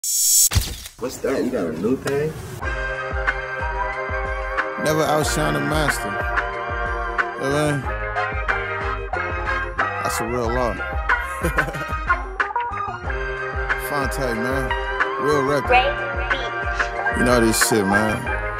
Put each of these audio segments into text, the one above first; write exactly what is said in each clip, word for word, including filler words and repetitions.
What's that? You got a new thing? Never outshine a master. You know what I mean? That's a real law. Phonte, man. Real record. You know this shit, man.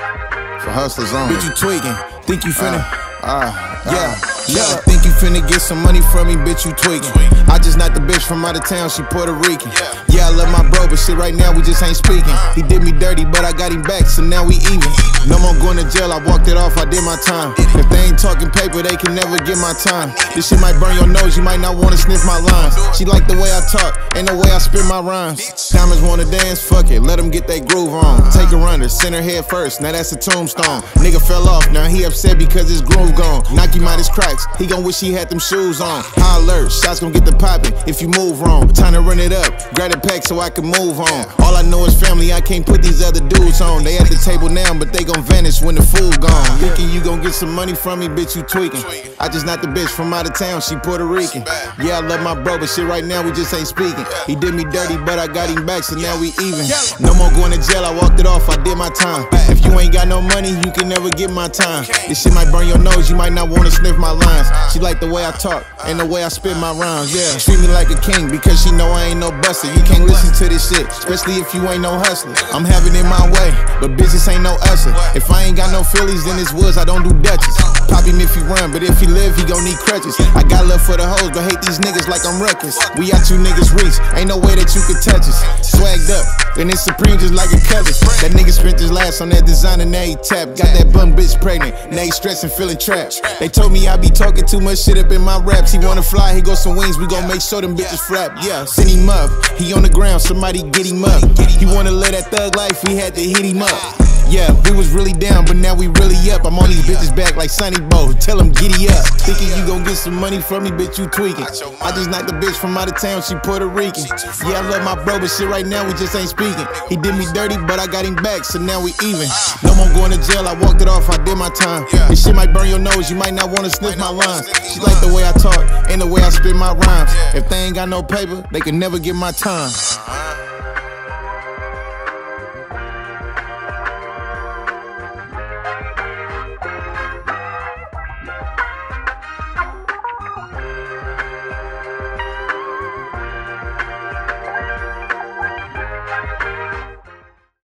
For hustlers only. Bitch, you tweaking. Think you finna. Ah, uh, uh, yeah. Yeah, think you finna get some money from me, bitch, you tweaking. I just not the bitch from out of town, she Puerto Rican. Yeah, I love my bro, but shit right now we just ain't speaking. He did me dirty, but I got him back, so now we even. No more going to jail, I walked it off, I did my time. If they ain't talking paper, they can never get my time. This shit might burn your nose, you might not wanna sniff my lines. She like the way I talk, ain't no way I spit my rhymes. Diamonds wanna dance, fuck it, let them get that groove on. Take a runner, send her head first, now that's a tombstone. Nigga fell off, now he upset because his groove gone. Knock him out his cracks, he gon' wish he had them shoes on. High alert, shots gon' get the poppin' if you move wrong. Time to run it up, grab the pack so I can move on. All I know is family, I can't put these other dudes on. They at the table now, but they gon' vanish when the food gone. Thinking you gon' get some money from me, bitch, you tweaking. I just not the bitch from out of town, she Puerto Rican. Yeah, I love my bro, but shit right now we just ain't speaking. He did me dirty, but I got him back, so now we even. No more going to jail, I walked it off, I did my time. If you ain't got no money, you can never get my time. This shit might burn your nose, you might not wanna sniff my lines. She like the way I talk, and the way I spit my rhymes, yeah. Treat me like a king, because she know I ain't no buster. You can't listen to this shit, especially if you ain't no hustler. I'm having it my way, but business ain't no usher. If I ain't got no Phillies, then it's woods, I don't do Dutchess. Pop him if he run, but if he live, he gon' need crutches. I got love for the hoes, but hate these niggas like I'm reckless. We out you niggas reach, ain't no way that you could touch us. Swagged up, and it's Supreme just like a cousin. That nigga spent his last on that designer, now he tapped. Got that bum bitch pregnant, now he stressing, feeling trapped. They told me I be talking too much shit up in my raps. He wanna fly, he got some wings, we gon' make sure them bitches flap. Yeah, send him up, he on the ground, somebody get him up. He wanna live that thug life, we had to hit him up. Yeah, we was really down, but now we really up. I'm on these bitches back like Sonny Bo, tell them giddy up. Thinking you gon' get some money from me, bitch, you tweaking. I just not the bitch from out of town, she Puerto Rican. Yeah, I love my bro, but shit right now we just ain't speaking. He did me dirty, but I got him back, so now we even. No more going to jail, I walked it off, I did my time. This shit might burn your nose, you might not wanna sniff my lines. She like the way I talk, and the way I spit my rhymes. If they ain't got no paper, they can never get my time.